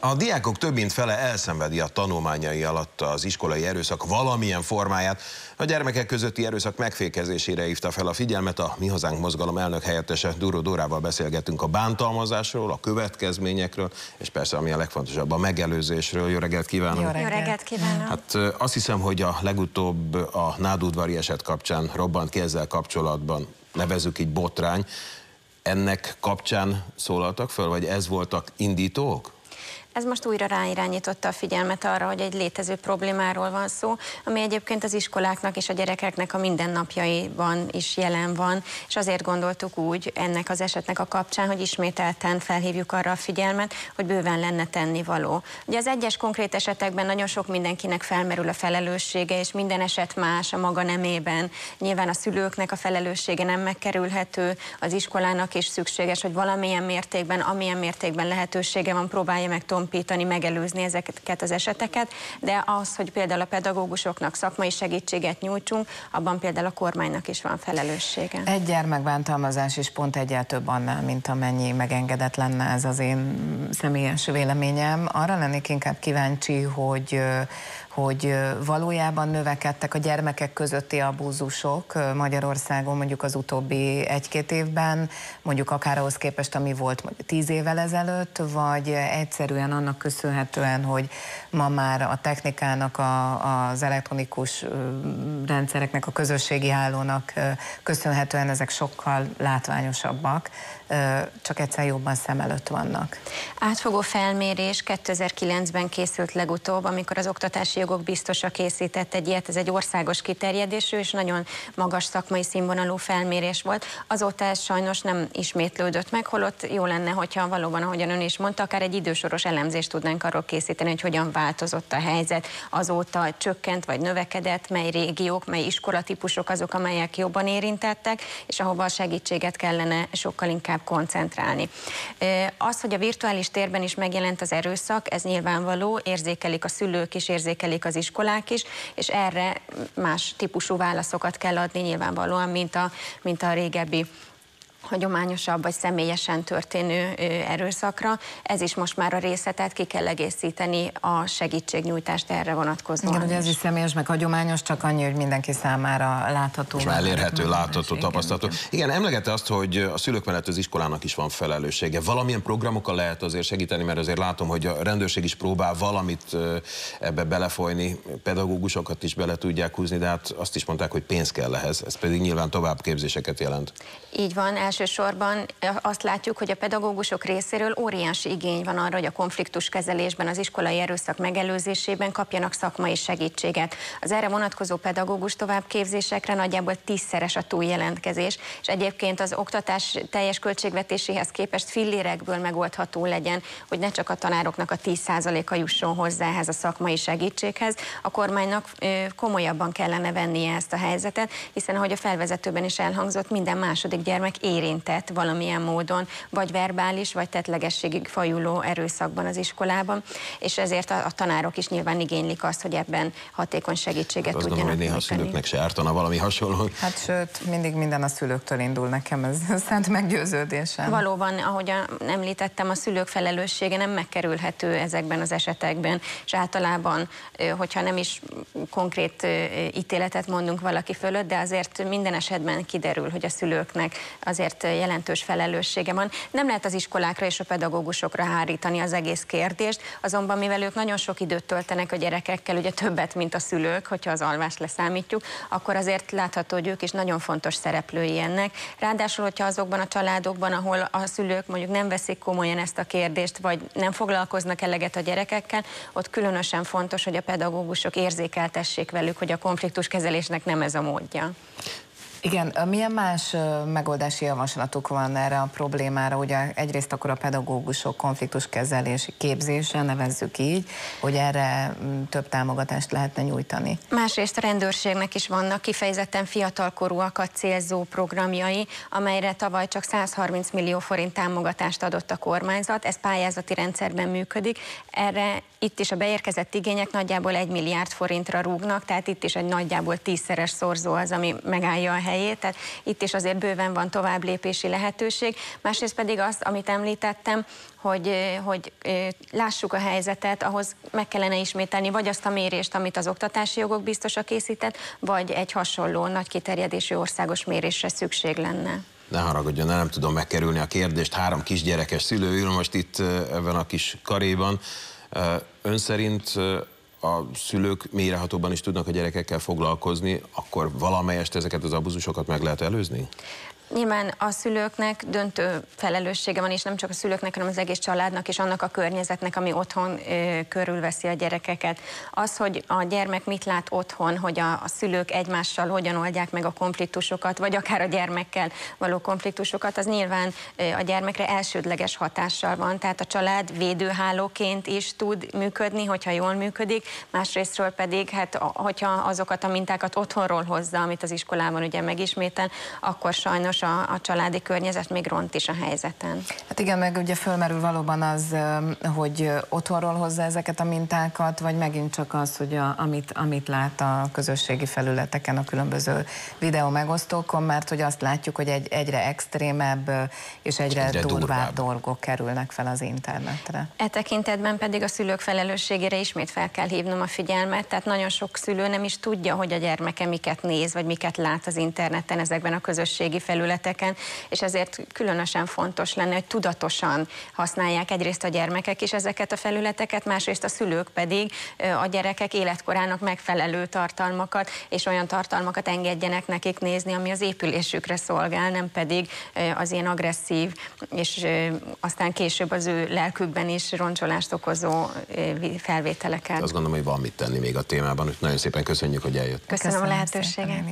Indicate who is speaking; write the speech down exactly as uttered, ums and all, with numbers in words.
Speaker 1: A diákok több mint fele elszenvedi a tanulmányai alatt az iskolai erőszak valamilyen formáját. A gyermekek közötti erőszak megfékezésére hívta fel a figyelmet a Mi Hazánk mozgalom elnök helyettese. Duró Dórával beszélgetünk a bántalmazásról, a következményekről, és persze ami a legfontosabb, a megelőzésről. Jó reggelt kívánok!
Speaker 2: Jó reggelt, Jó reggelt kívánok!
Speaker 1: Hát azt hiszem, hogy a legutóbb a nádudvari eset kapcsán robbant ki ezzel kapcsolatban, nevezzük így botrány. Ennek kapcsán szólaltak föl, vagy ez voltak indítók?
Speaker 2: Ez most újra ráirányította a figyelmet arra, hogy egy létező problémáról van szó, ami egyébként az iskoláknak és a gyerekeknek a mindennapjaiban is jelen van, és azért gondoltuk úgy ennek az esetnek a kapcsán, hogy ismételten felhívjuk arra a figyelmet, hogy bőven lenne tennivaló. Ugye az egyes konkrét esetekben nagyon sok mindenkinek felmerül a felelőssége, és minden eset más a maga nemében. Nyilván a szülőknek a felelőssége nem megkerülhető, az iskolának is szükséges, hogy valamilyen mértékben, amilyen mértékben lehetősége van, próbálja meg tompítani, megelőzni ezeket az eseteket, de az, hogy például a pedagógusoknak szakmai segítséget nyújtsunk, abban például a kormánynak is van felelőssége.
Speaker 3: Egy gyermekbántalmazás is pont egyel több annál, mint amennyi megengedett lenne, ez az én személyes véleményem. Arra lennék inkább kíváncsi, hogy hogy valójában növekedtek a gyermekek közötti abúzusok Magyarországon mondjuk az utóbbi egy-két évben, mondjuk akár ahhoz képest, ami volt tíz évvel ezelőtt, vagy egyszerűen annak köszönhetően, hogy ma már a technikának, a, az elektronikus rendszereknek, a közösségi hálónak köszönhetően ezek sokkal látványosabbak, csak egyszer jobban szem előtt vannak.
Speaker 2: Átfogó felmérés kétezer-kilencben készült legutóbb, amikor az oktatási jogok biztosa készített egy ilyet, ez egy országos kiterjedésű és nagyon magas szakmai színvonalú felmérés volt. Azóta ez sajnos nem ismétlődött meg, holott jó lenne, hogyha valóban, ahogyan ön is mondta, akár egy idősoros elemzést tudnánk arról készíteni, hogy hogyan változott a helyzet, azóta csökkent vagy növekedett, mely régiók, mely iskolatípusok azok, amelyek jobban érintettek, és ahova a segítséget kellene sokkal inkább koncentrálni. Az, hogy a virtuális térben is megjelent az erőszak, ez nyilvánvaló, érzékelik a szülők is, érzékelik az iskolák is, és erre más típusú válaszokat kell adni nyilvánvalóan, mint a, mint a régebbi hagyományosabb vagy személyesen történő erőszakra. Ez is most már a részletet ki kell egészíteni a segítségnyújtást erre vonatkozóan.
Speaker 3: Igen, ugye ez is személyes, meg hagyományos, csak annyi, hogy mindenki számára látható.
Speaker 1: És már elérhető, látható, tapasztalható. Igen, igen, emlegette azt, hogy a szülők mellett az iskolának is van felelőssége. Valamilyen programokkal lehet azért segíteni, mert azért látom, hogy a rendőrség is próbál valamit ebbe belefolyni, pedagógusokat is bele tudják húzni, de hát azt is mondták, hogy pénz kell ehhez. Ez pedig nyilván továbbképzéseket jelent.
Speaker 2: Így van, elsősorban azt látjuk, hogy a pedagógusok részéről óriási igény van arra, hogy a konfliktuskezelésben, az iskolai erőszak megelőzésében kapjanak szakmai segítséget. Az erre vonatkozó pedagógus továbbképzésekre nagyjából tízszeres a túljelentkezés, és egyébként az oktatás teljes költségvetéséhez képest fillérekből megoldható legyen, hogy ne csak a tanároknak a tíz százaléka jusson hozzá ehhez a szakmai segítséghez. A kormánynak komolyabban kellene vennie ezt a helyzetet, hiszen ahogy a felvezetőben is elhangzott, minden második gyermek érintett valamilyen módon, vagy verbális, vagy tettlegességig fajuló erőszakban az iskolában, és ezért a, a tanárok is nyilván igénylik azt, hogy ebben hatékony segítséget
Speaker 1: hát
Speaker 2: tudjanak
Speaker 1: nyújtani. Néha a szülőknek se ártana valami hasonló.
Speaker 3: Hát sőt, mindig minden a szülőktől indul, nekem ez szent meggyőződésem.
Speaker 2: Valóban, ahogy említettem, a szülők felelőssége nem megkerülhető ezekben az esetekben, és általában, hogyha nem is konkrét ítéletet mondunk valaki fölött, de azért minden esetben kiderül, hogy a szülőknek azért jelentős felelőssége van. Nem lehet az iskolákra és a pedagógusokra hárítani az egész kérdést, azonban mivel ők nagyon sok időt töltenek a gyerekekkel, ugye többet, mint a szülők, hogyha az alvást leszámítjuk, akkor azért látható, hogy ők is nagyon fontos szereplői ennek. Ráadásul, hogyha azokban a családokban, ahol a szülők mondjuk nem veszik komolyan ezt a kérdést, vagy nem foglalkoznak eleget a gyerekekkel, ott különösen fontos, hogy a pedagógusok érzékeltessék velük, hogy a konfliktuskezelésnek nem ez a módja.
Speaker 3: Igen, milyen más megoldási javaslatuk van erre a problémára? Ugye egyrészt akkor a pedagógusok konfliktuskezelési képzése, nevezzük így, hogy erre több támogatást lehetne nyújtani.
Speaker 2: Másrészt a rendőrségnek is vannak kifejezetten fiatalkorúakat célzó programjai, amelyre tavaly csak százharminc millió forint támogatást adott a kormányzat, ez pályázati rendszerben működik. Erre itt is a beérkezett igények nagyjából egy milliárd forintra rúgnak, tehát itt is egy nagyjából tízszeres szorzó az, ami megállja a helyet helyét, tehát itt is azért bőven van tovább lépési lehetőség. Másrészt pedig az, amit említettem, hogy, hogy lássuk a helyzetet, ahhoz meg kellene ismételni vagy azt a mérést, amit az oktatási jogok biztosa készített, vagy egy hasonló nagy kiterjedésű országos mérésre szükség lenne.
Speaker 1: Ne haragudjon, nem tudom megkerülni a kérdést, három kisgyerekes szülő ül most itt ebben a kis karéban. Ön szerint a szülők mélyrehatóban is tudnak a gyerekekkel foglalkozni, akkor valamelyest ezeket az abuzusokat meg lehet előzni?
Speaker 2: Nyilván a szülőknek döntő felelőssége van, és nem csak a szülőknek, hanem az egész családnak és annak a környezetnek, ami otthon ö, körülveszi a gyerekeket. Az, hogy a gyermek mit lát otthon, hogy a, a szülők egymással hogyan oldják meg a konfliktusokat, vagy akár a gyermekkel való konfliktusokat, az nyilván ö, a gyermekre elsődleges hatással van. Tehát a család védőhálóként is tud működni, hogyha jól működik, másrésztről pedig, hát, hogyha azokat a mintákat otthonról hozza, amit az iskolában ugye megismétel, akkor sajnos A, a családi környezet még ront is a helyzeten.
Speaker 3: Hát igen, meg ugye fölmerül valóban az, hogy otthonról hozza ezeket a mintákat, vagy megint csak az, hogy a, amit, amit lát a közösségi felületeken, a különböző videó megosztókon, mert hogy azt látjuk, hogy egy, egyre extrémebb és egyre, egyre durvább, durvább dolgok kerülnek fel az internetre.
Speaker 2: E tekintetben pedig a szülők felelősségére ismét fel kell hívnom a figyelmet, tehát nagyon sok szülő nem is tudja, hogy a gyermeke miket néz, vagy miket lát az interneten, ezekben a közösségi felületeken, és ezért különösen fontos lenne, hogy tudatosan használják egyrészt a gyermekek is ezeket a felületeket, másrészt a szülők pedig a gyerekek életkorának megfelelő tartalmakat, és olyan tartalmakat engedjenek nekik nézni, ami az épülésükre szolgál, nem pedig az ilyen agresszív, és aztán később az ő lelkükben is roncsolást okozó felvételeket.
Speaker 1: Azt gondolom, hogy van mit tenni még a témában, nagyon szépen köszönjük, hogy eljött.
Speaker 2: Köszönöm, Köszönöm a lehetőséget.